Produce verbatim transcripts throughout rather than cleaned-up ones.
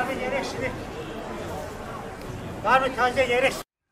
Var mı gerek şimdi? Var mı taze gerek?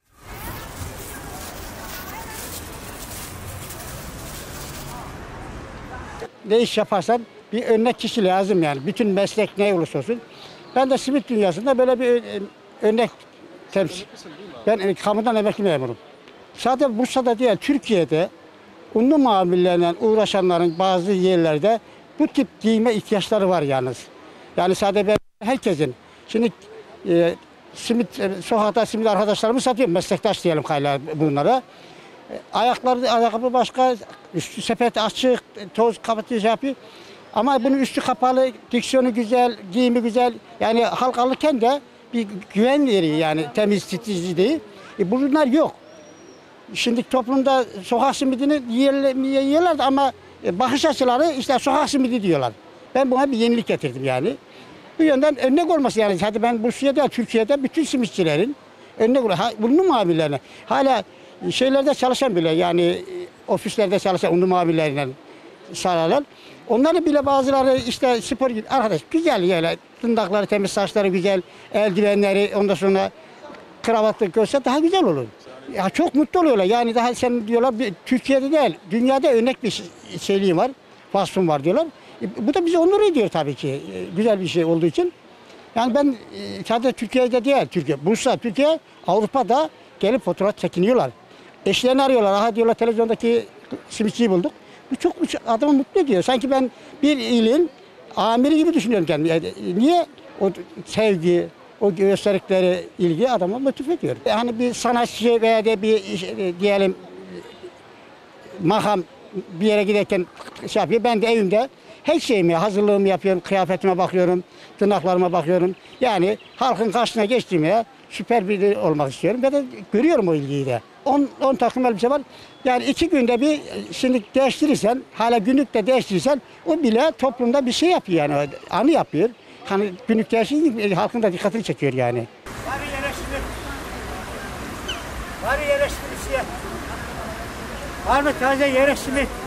Ne iş yaparsan bir örnek kişi lazım yani. Bütün meslek ne olursa olsun. Ben de simit dünyasında böyle bir örnek temsil. Ben kamudan emekli memurum. Sadece Bursa'da değil, Türkiye'de unlu mamullerle uğraşanların bazı yerlerde bu tip giyime ihtiyaçları var yalnız. Yani sadece ben, herkesin. Şimdi e, simit, e, sokakta simit arkadaşlarımız satıyor. Meslektaş diyelim kayla bunlara. E, ayakları, ayakkabı başka, üstü sepet açık, toz kapatıyor şey yapıyor. Ama bunun üstü kapalı, diksiyonu güzel, giyimi güzel. Yani halk alırken de bir güven veriyor yani temiz, titizi değil. E, bunlar yok. Şimdi toplumda sokak simidini yiyorlar ama bakış açıları işte sokak simidi diyorlar. Ben buna bir yenilik getirdim yani. Bu yönden örnek olması yani. Hadi ben Bursa'da, Türkiye'de bütün simitçilerin örnek olur. Unlu mavilerine. Hala şeylerde çalışan bile yani ofislerde çalışan unlu mavilerine sağlarlar. Onları bile bazıları işte spor gibi arkadaş güzel yani tırnakları temiz, saçları güzel, eldivenleri ondan sonra kravatlı görse daha güzel olur. Ya çok mutlu oluyorlar. Yani daha sen diyorlar Türkiye'de değil, dünyada örnek bir şeyliği var, vasfım var diyorlar. E, bu da bizi onur ediyor tabii ki. E, güzel bir şey olduğu için. Yani ben e, sadece Türkiye'de değil, Türkiye, Bursa, Türkiye, Avrupa'da gelip fotoğraf çekiniyorlar. Eşlerini arıyorlar. Aha diyorlar televizyondaki simitçiyi bulduk. Bu çok adamı mutlu ediyor. Sanki ben bir ilin amiri gibi düşünüyorum kendimi. Yani, niye? O sevgi, o gösterdikleri ilgi adamı motive ediyor. Yani bir sanatçı veya de bir diyelim makam bir yere giderken şey yapıyor. Ben de evimde her şeyimi, hazırlığımı yapıyorum, kıyafetime bakıyorum, tırnaklarıma bakıyorum. Yani halkın karşısına geçtiğimde süper biri olmak istiyorum. Ben de görüyorum o ilgiyi de. on takım elbise var. Yani iki günde bir şimdi değiştirirsen, hala günlük de değiştirirsen o bile toplumda bir şey yapıyor yani. Anı yapıyor. Hani günlük değiştirince halkın da dikkatini çekiyor yani. Var yere şimdi. Var yere şimdi. Var mı taze yere şimdi?